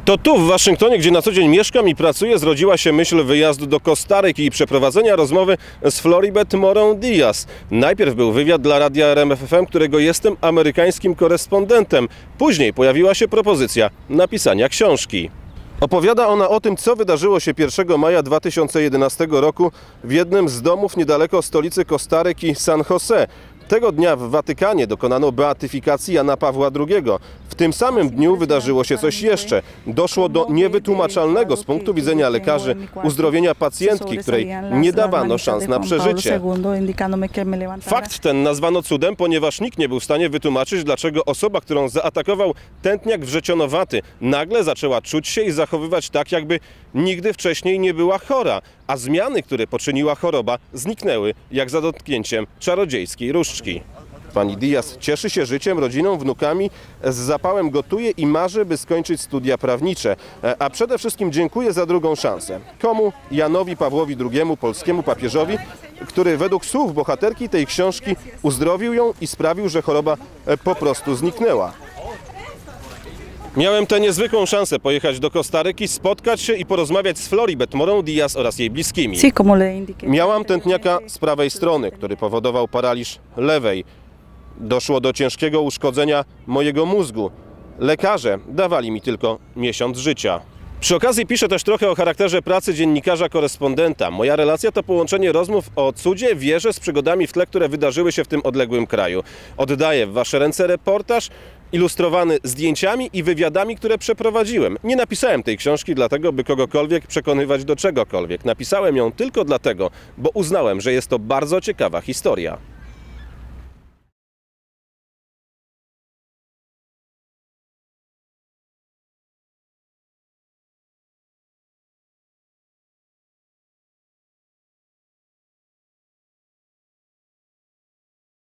To tu, w Waszyngtonie, gdzie na co dzień mieszkam i pracuję, zrodziła się myśl wyjazdu do Kostaryki i przeprowadzenia rozmowy z Floribet Morą Diaz. Najpierw był wywiad dla radia RMF FM, którego jestem amerykańskim korespondentem. Później pojawiła się propozycja napisania książki. Opowiada ona o tym, co wydarzyło się 1 maja 2011 roku w jednym z domów niedaleko stolicy Kostaryki, San Jose. Tego dnia w Watykanie dokonano beatyfikacji Jana Pawła II. W tym samym dniu wydarzyło się coś jeszcze. Doszło do niewytłumaczalnego z punktu widzenia lekarzy uzdrowienia pacjentki, której nie dawano szans na przeżycie. Fakt ten nazwano cudem, ponieważ nikt nie był w stanie wytłumaczyć, dlaczego osoba, którą zaatakował tętniak wrzecionowaty, nagle zaczęła czuć się i zachowywać tak, jakby nigdy wcześniej nie była chora, a zmiany, które poczyniła choroba, zniknęły jak za dotknięciem czarodziejskiej różdżki. Pani Diaz cieszy się życiem, rodziną, wnukami, z zapałem gotuje i marzy, by skończyć studia prawnicze. A przede wszystkim dziękuję za drugą szansę. Komu? Janowi Pawłowi II, polskiemu papieżowi, który według słów bohaterki tej książki uzdrowił ją i sprawił, że choroba po prostu zniknęła. Miałem tę niezwykłą szansę pojechać do Kostaryki, spotkać się i porozmawiać z Floribet Morą Diaz oraz jej bliskimi. Miałam tętniaka z prawej strony, który powodował paraliż lewej. Doszło do ciężkiego uszkodzenia mojego mózgu. Lekarze dawali mi tylko miesiąc życia. Przy okazji piszę też trochę o charakterze pracy dziennikarza-korespondenta. Moja relacja to połączenie rozmów o cudzie, wierze z przygodami w tle, które wydarzyły się w tym odległym kraju. Oddaję w Wasze ręce reportaż ilustrowany zdjęciami i wywiadami, które przeprowadziłem. Nie napisałem tej książki dlatego, by kogokolwiek przekonywać do czegokolwiek. Napisałem ją tylko dlatego, bo uznałem, że jest to bardzo ciekawa historia.